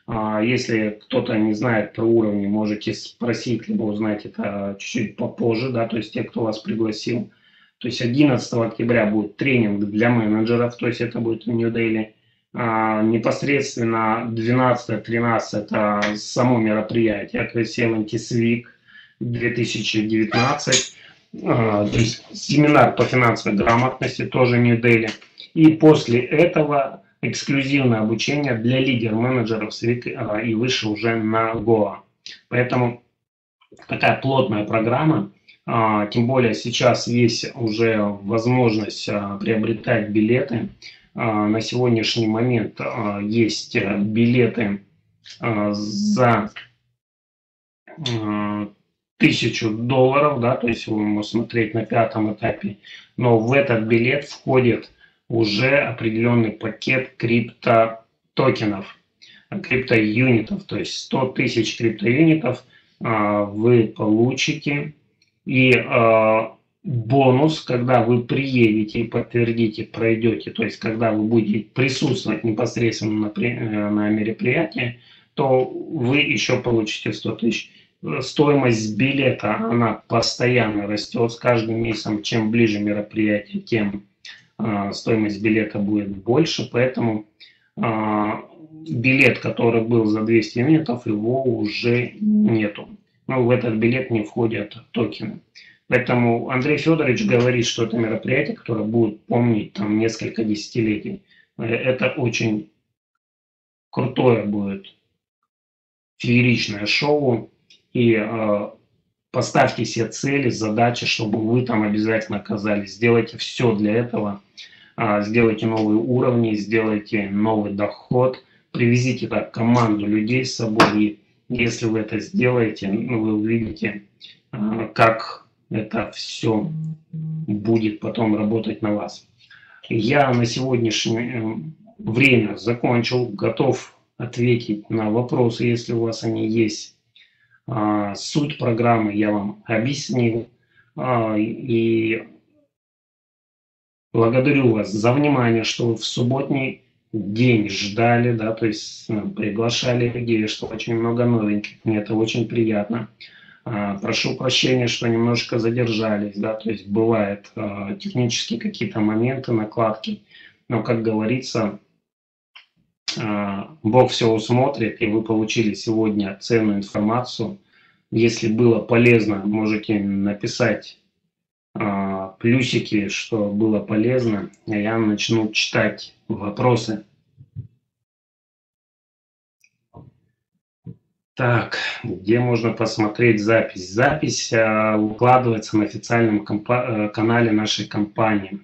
Если кто-то не знает про уровни, можете спросить, либо узнать это чуть-чуть попозже, да, то есть те, кто вас пригласил. То есть одиннадцатого октября будет тренинг для менеджеров, то есть это будет в Нью-Дели. А, непосредственно двенадцатого-тринадцатого это само мероприятие, то есть Event Civic две тысячи девятнадцать, а, то есть семинар по финансовой грамотности, тоже Нью-Дели. И после этого эксклюзивное обучение для лидер-менеджеров Civic и выше уже на Goa. Поэтому такая плотная программа, тем более сейчас есть уже возможность приобретать билеты. На сегодняшний момент есть билеты за тысячу долларов, да, то есть вы можете смотреть на пятом этапе, но в этот билет входит уже определенный пакет криптотокенов, криптоюнитов, то есть сто тысяч криптоюнитов а, вы получите, и а, бонус, когда вы приедете и подтвердите, пройдете, то есть когда вы будете присутствовать непосредственно на, на мероприятии, то вы еще получите сто тысяч. Стоимость билета, она постоянно растет с каждым месяцем. Чем ближе мероприятие, тем а, стоимость билета будет больше. Поэтому а, билет, который был за двести юнитов, его уже нету. Ну, в этот билет не входят токены. Поэтому Андрей Федорович говорит, что это мероприятие, которое будет помнить там несколько десятилетий. Это очень крутое будет фееричное шоу. И э, поставьте себе цели, задачи, чтобы вы там обязательно оказались. Сделайте все для этого. Э, сделайте новые уровни, сделайте новый доход. Привезите так команду людей с собой. И если вы это сделаете, ну, вы увидите, э, как это все будет потом работать на вас. Я на сегодняшнее время закончил. Готов ответить на вопросы, если у вас они есть. Суть программы я вам объяснил. И благодарю вас за внимание, что вы в субботний день ждали, да, то есть приглашали людей, что очень много новеньких. Мне это очень приятно. Прошу прощения, что немножко задержались, да, то есть бывают технические какие-то моменты, накладки. Но, как говорится, Бог все усмотрит, и вы получили сегодня ценную информацию. Если было полезно, можете написать а, плюсики, что было полезно, а я начну читать вопросы. Так, где можно посмотреть запись? Запись а, выкладывается на официальном канале нашей компании.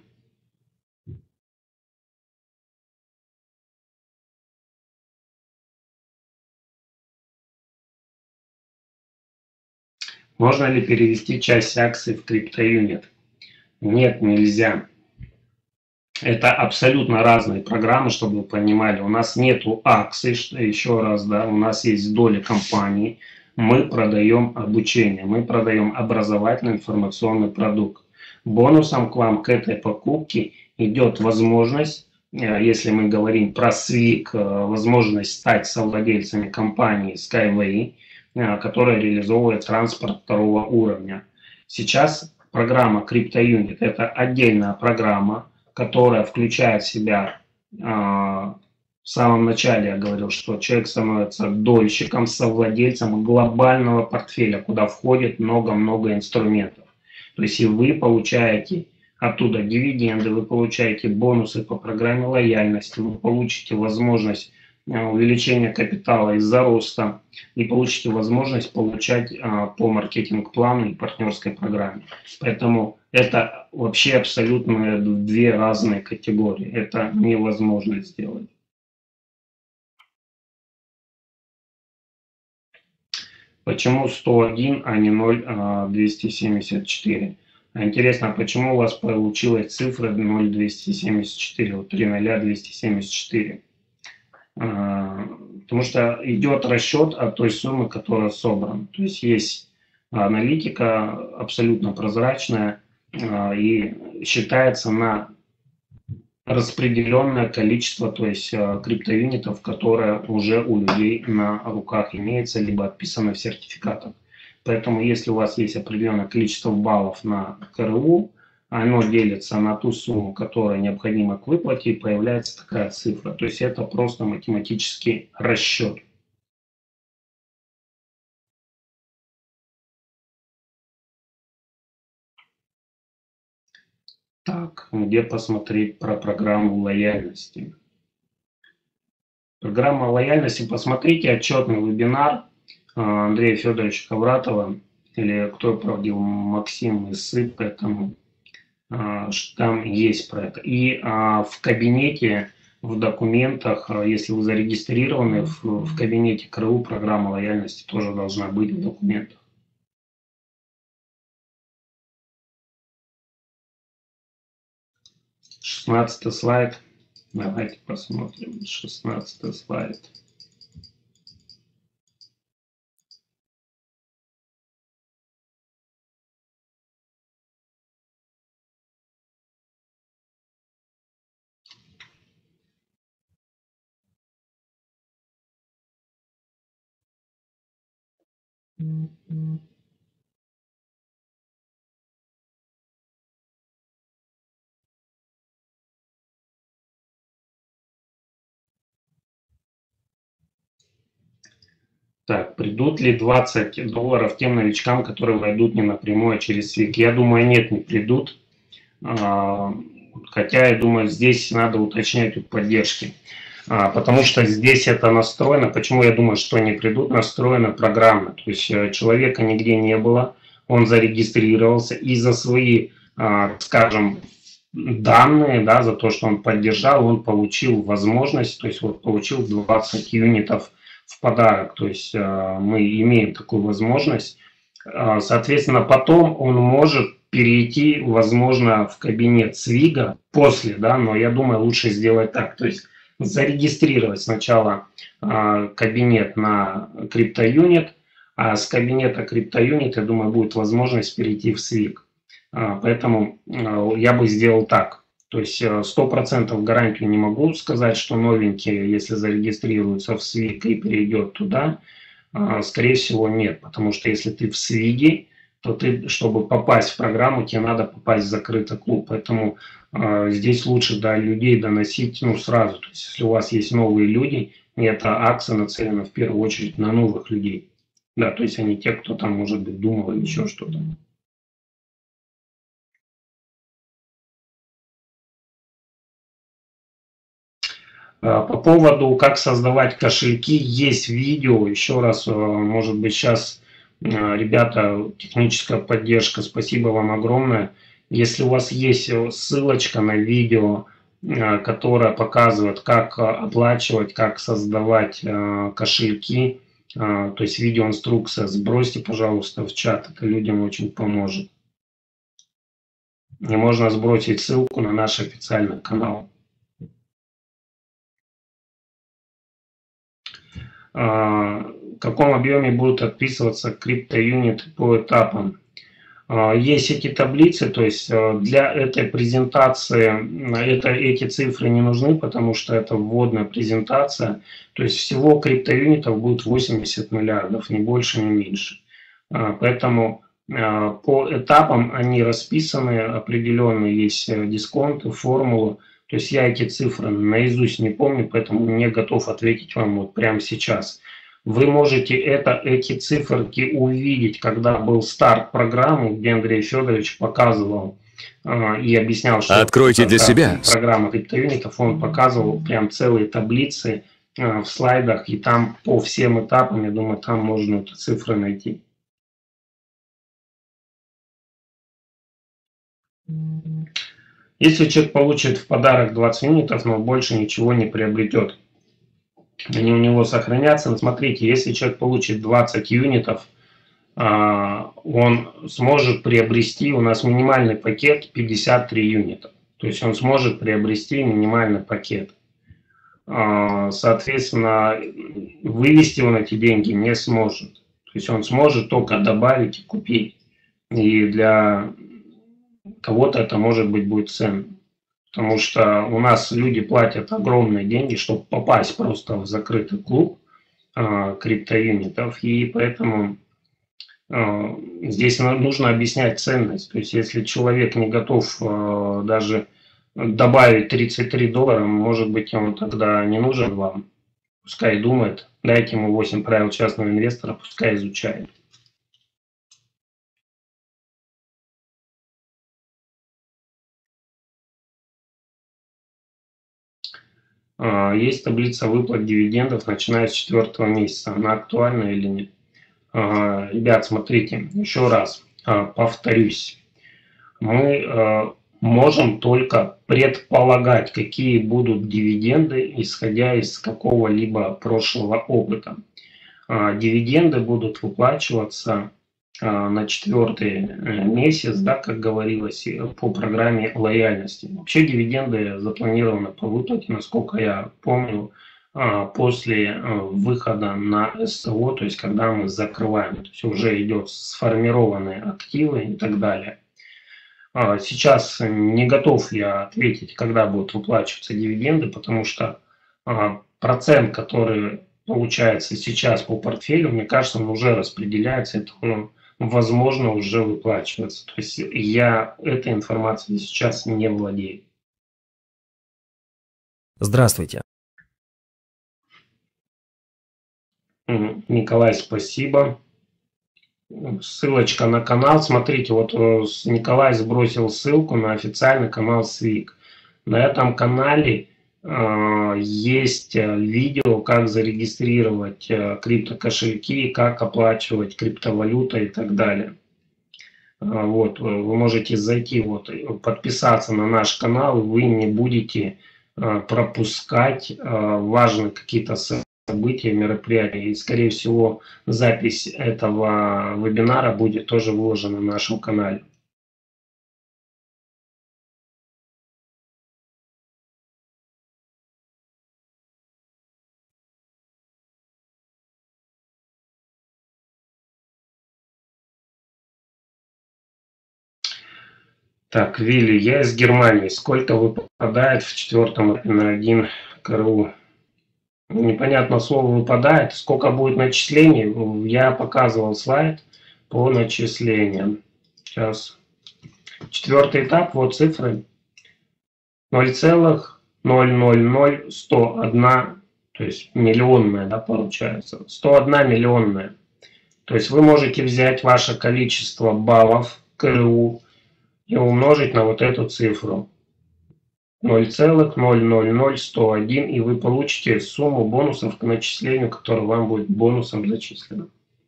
Можно ли перевести часть акций в криптоюнит? Нет, нельзя. Это абсолютно разные программы, чтобы вы понимали. У нас нету акций, еще раз, да, у нас есть доля компании. Мы продаем обучение, мы продаем образовательный информационный продукт. Бонусом к вам, к этой покупке идет возможность, если мы говорим про свик, возможность стать совладельцами компании Skyway, которая реализовывает транспорт второго уровня. Сейчас программа CryptoUnit – это отдельная программа, которая включает в себя, в самом начале я говорил, что человек становится дольщиком, совладельцем глобального портфеля, куда входит много-много инструментов. То есть и вы получаете оттуда дивиденды, вы получаете бонусы по программе лояльности, вы получите возможность увеличения капитала из-за роста и получите возможность получать а, по маркетинг-плану и партнерской программе. Поэтому это вообще абсолютно две разные категории. Это невозможно сделать. Почему сто один, а не ноль двести семьдесят четыре? Интересно, почему у вас получилась цифра ноль двести семьдесят четыре, вот три ноль двести семьдесят четыре? Потому что идет расчет от той суммы, которая собрана. То есть есть аналитика абсолютно прозрачная и считается на распределенное количество, то есть криптоюнитов, которое уже у людей на руках имеется, либо отписано в сертификатах. Поэтому если у вас есть определенное количество баллов на КРУ, оно делится на ту сумму, которая необходима к выплате, и появляется такая цифра. То есть это просто математический расчет. Так, где посмотреть про программу лояльности? Программа лояльности, посмотрите отчетный вебинар Андрея Федоровича Ковратова, или кто проводил, Максим из СЫП, поэтому там есть про это. И а, в кабинете, в документах, если вы зарегистрированы, в, в кабинете КРУ программа лояльности тоже должна быть в документах. шестнадцатый слайд. Давайте посмотрим. шестнадцатый слайд. Так, придут ли двадцать долларов тем новичкам, которые войдут не напрямую, а через свик? Я думаю, нет, не придут. Хотя, я думаю, здесь надо уточнять у поддержки. Потому что здесь это настроено. Почему я думаю, что не придут? Настроено программно. То есть человека нигде не было. Он зарегистрировался и за свои, скажем, данные, да, за то, что он поддержал, он получил возможность, то есть вот получил двадцать юнитов в подарок. То есть мы имеем такую возможность. Соответственно, потом он может перейти, возможно, в кабинет Свига после, да, но я думаю, лучше сделать так. То есть зарегистрировать сначала кабинет на CryptoUnit, а с кабинета CryptoUnit, я думаю, будет возможность перейти в Свиг. Поэтому я бы сделал так. То есть сто процентов гарантию не могу сказать, что новенькие, если зарегистрируются в Свиг и перейдет туда, скорее всего нет. Потому что если ты в Свиге, то ты, чтобы попасть в программу, тебе надо попасть в закрытый клуб. Поэтому э, здесь лучше до людей доносить ну, сразу. То есть если у вас есть новые люди, и эта акция нацелена в первую очередь на новых людей. Да, то есть они те, кто там, может быть, думал или еще что-то. По поводу, как создавать кошельки, есть видео. Еще раз, может быть, сейчас, ребята, техническая поддержка, спасибо вам огромное. Если у вас есть ссылочка на видео, которое показывает, как оплачивать, как создавать кошельки, то есть видеоинструкция, сбросьте, пожалуйста, в чат, это людям очень поможет. И можно сбросить ссылку на наш официальный канал. В каком объеме будут отписываться CryptoUnit по этапам. Есть эти таблицы, то есть для этой презентации это, эти цифры не нужны, потому что это вводная презентация. То есть всего CryptoUnit'ов будет восемьдесят миллиардов, ни больше, ни меньше. Поэтому по этапам они расписаны, определенные есть дисконты, формулы. То есть я эти цифры наизусть не помню, поэтому не готов ответить вам вот прямо сейчас. Вы можете это, эти циферки увидеть, когда был старт программы, где Андрей Федорович показывал э, и объяснял, что Откройте для себя программа CryptoUnit'ов, он показывал прям целые таблицы э, в слайдах, и там по всем этапам, я думаю, там можно эту цифру найти. Если человек получит в подарок двадцать юнитов, но больше ничего не приобретет, они у него сохранятся. Но смотрите, если человек получит двадцать юнитов, он сможет приобрести, у нас минимальный пакет пятьдесят три юнита. То есть он сможет приобрести минимальный пакет. Соответственно, вывести он эти деньги не сможет. То есть он сможет только добавить и купить. И для кого-то это, может быть, будет ценно. Потому что у нас люди платят огромные деньги, чтобы попасть просто в закрытый клуб э, криптоюнитов. И поэтому э, здесь нужно объяснять ценность. То есть если человек не готов э, даже добавить тридцать три доллара, может быть, он тогда не нужен вам. Пускай думает, дайте ему восемь правил частного инвестора, пускай изучает. Есть таблица выплат дивидендов, начиная с четвертого месяца. Она актуальна или нет? Ребят, смотрите, еще раз повторюсь. Мы можем только предполагать, какие будут дивиденды, исходя из какого-либо прошлого опыта. Дивиденды будут выплачиваться на четвертый месяц, да, как говорилось, по программе лояльности. Вообще дивиденды запланированы по выплате, насколько я помню, после выхода на СТО, то есть когда мы закрываем, то есть уже идет сформированные активы и так далее. Сейчас не готов я ответить, когда будут выплачиваться дивиденды, потому что процент, который получается сейчас по портфелю, мне кажется, он уже распределяется, это, ну, возможно, уже выплачивается. То есть я этой информацией сейчас не владею. Здравствуйте. Николай, спасибо. Ссылочка на канал. Смотрите, вот Николай сбросил ссылку на официальный канал Свик. На этом канале э, есть видео, как зарегистрировать э, криптокошельки, как оплачивать криптовалютой и так далее. Э, вот, вы можете зайти, вот, подписаться на наш канал, вы не будете э, пропускать э, важные какие-то события, мероприятия. И, скорее всего, запись этого вебинара будет тоже выложена на нашем канале. Так, Вилли, я из Германии. Сколько выпадает в четвертом на один КРУ? Непонятно слово выпадает. Сколько будет начислений? Я показывал слайд по начислениям. Сейчас. Четвертый этап, вот цифры. ноль целых ноль ноль ноль сто один, то есть миллионная, да, получается. сто одна миллионная. То есть вы можете взять ваше количество баллов КРУ и умножить на вот эту цифру. ноль целых ноль ноль ноль сто один, и вы получите сумму бонусов к начислению, которая вам будет бонусом зачислена.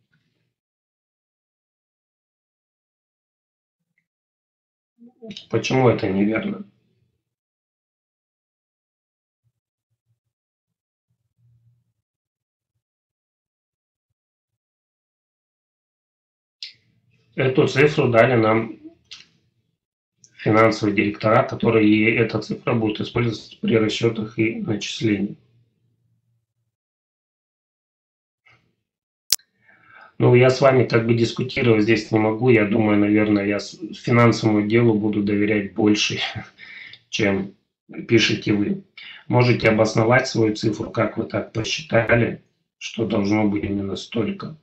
Почему это неверно? Эту цифру дали нам финансовые директора, которые и эта цифра будет использоваться при расчетах и начислении. Ну, я с вами как бы дискутировать здесь не могу. Я думаю, наверное, я финансовому делу буду доверять больше, чем пишете вы. Можете обосновать свою цифру, как вы так посчитали, что должно быть именно столько.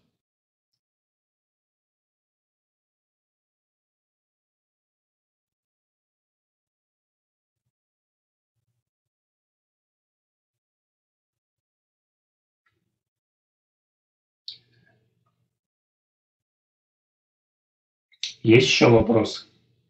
Есть еще вопросы?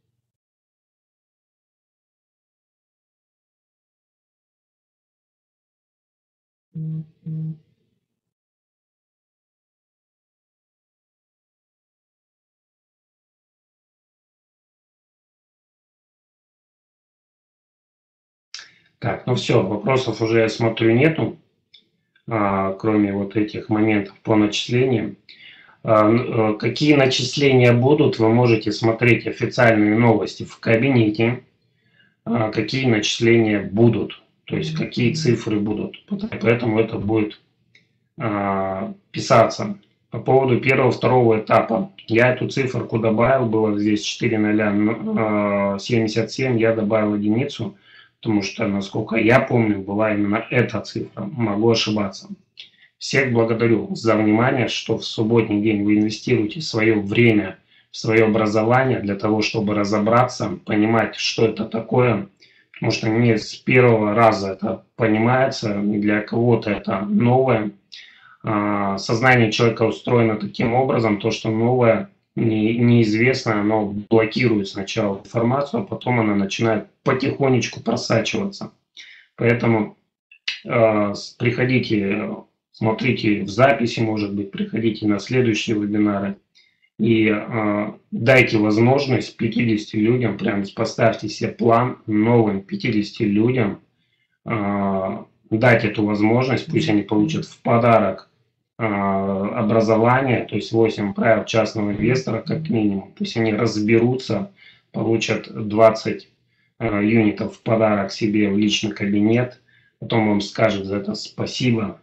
Так, ну все, вопросов уже, я смотрю, нету, а, кроме вот этих моментов по начислениям. А, какие начисления будут, вы можете смотреть официальные новости в кабинете, а, какие начисления будут, то есть какие цифры будут. Поэтому это будет а, писаться. По поводу первого, второго этапа. Я эту циферку добавил, было здесь четыре ноль семьдесят семь, я добавил единицу, потому что, насколько я помню, была именно эта цифра. Могу ошибаться. Всех благодарю за внимание, что в субботний день вы инвестируете свое время в свое образование для того, чтобы разобраться, понимать, что это такое. Потому что не с первого раза это понимается, для кого-то это новое. Сознание человека устроено таким образом, то, что новое, неизвестное, оно блокирует сначала информацию, а потом она начинает потихонечку просачиваться. Поэтому э, приходите, смотрите в записи, может быть, приходите на следующие вебинары и э, дайте возможность пятидесяти людям, прям поставьте себе план новым пятидесяти людям, э, дать эту возможность, пусть они получат в подарок образования, то есть восемь правил частного инвестора как минимум. То есть они разберутся, получат двадцать юнитов в подарок себе в личный кабинет, потом вам скажут за это спасибо,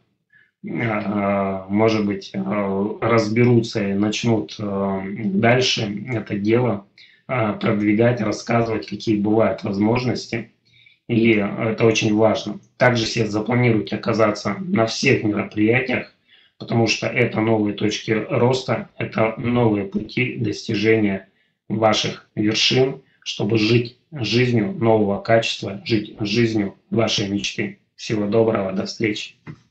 может быть, разберутся и начнут дальше это дело продвигать, рассказывать, какие бывают возможности. И это очень важно. Также себе запланируйте оказаться на всех мероприятиях, потому что это новые точки роста, это новые пути достижения ваших вершин, чтобы жить жизнью нового качества, жить жизнью вашей мечты. Всего доброго, до встречи.